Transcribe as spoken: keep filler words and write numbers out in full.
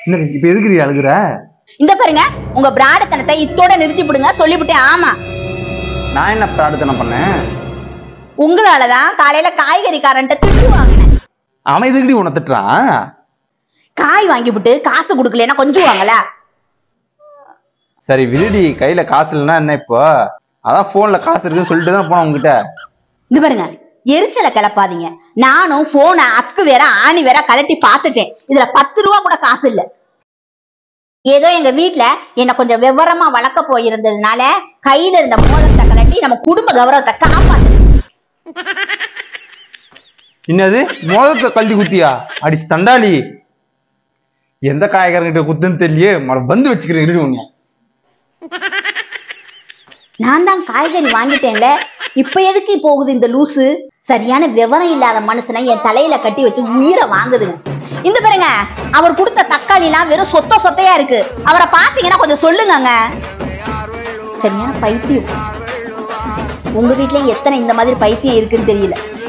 இப்ப எதுக்கு நீ அழுகுற? இந்த பாருங்க, உங்க பிராடத்தனத்தை இத்தோட நிறுத்தி விடுங்க. சொல்லிவிட்டேன். ஆமா, நான் என்ன பிராடத்தனம் பண்ணேன்? உங்களாலதான் காலையில காய்கறிக்காரன்ட்ட திட்டு வாங்கினேன். அவன் எதுக்கு உன்னை திட்டுறான்? காய் வாங்கி விட்டு காசு கொடுக்கலன்னா கொஞ்சம் வாங்கல. சரி விடுடி, கையில காசு இல்லைன்னா என்ன இப்போ? அதான் போன்ல காசு இருக்குன்னு சொல்லிட்டு தான் போனேன் உங்ககிட்ட. இந்த பாருங்க, எரிச்சலை கிளப்பாதீங்க. நானும் போனை அக்கு வேற ஆணி வேற கலட்டி பாத்துட்டேன். இதுல பத்து ரூபா கூட காசு இல்ல. ஏதோ எங்க வீட்டுல என்ன கொஞ்சம் விவரமா வளர்க்க போயிருந்ததுனால கையில இருந்த மோதிரத்தை கலட்டி நம்ம குடும்ப கௌரவத்தை காப்பாத்து. என்னது மோதிரத்தை கழட்டி குத்தியா? அடி சண்டாளி, எந்த காய்கறிகிட்ட குத்துன்னு தெரியலையே. வந்து வச்சுக்கிறேன் உன்னை. நான் தான் காய்கறி வாங்கிட்டேன்ல, இப்ப எதுக்கு போகுது இந்த லூசு? சரியான விவரம் இல்லாத மனுஷனை என் தலையில கட்டி வச்சு உயிரை வாங்குதுங்க. இந்த பாருங்க, அவர் கொடுத்த தக்காளி எல்லாம் வெறும் சொத்த சொத்தையா இருக்கு. அவரை பாத்தீங்கன்னா கொஞ்சம் சொல்லுங்க. சரியான பைத்தியம். உங்க வீட்லயும் எத்தனை இந்த மாதிரி பைத்தியம் இருக்குன்னு தெரியல.